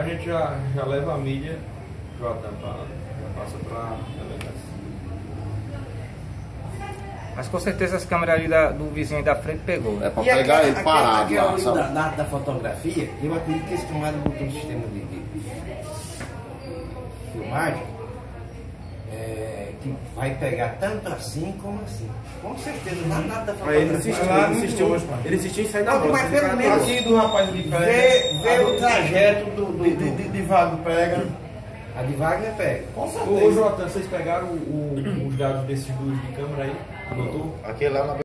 gente já leva a mídia, já passa para delegacia. Mas com certeza as câmeras ali do vizinho aí da frente pegou. É pra pegar ele parado lá, sabe? Da fotografia, eu acredito que esse camarada botou um sistema de filmagem que vai pegar tanto assim como assim. Com certeza, nada da fotografia. Ele insistiu em sair da Não, mas pelo menos aqui do rapaz ali ver o trajeto de Wagner pega. A de Wagner pega. Com certeza. Ô Jota, vocês pegaram os dados desses dois de câmera aí? Anotou? Aquele lá na